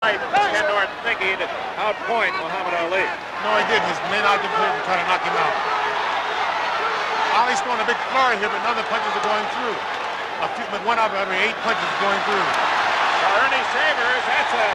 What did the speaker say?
Ken Norton thinking he'd outpoint Muhammad Ali. No, he didn't. His main object was to try to knock him out. Ali's throwing a big flurry here, but none of the punches are going through. But one of every 8 punches is going through. Ernie Savers, that's a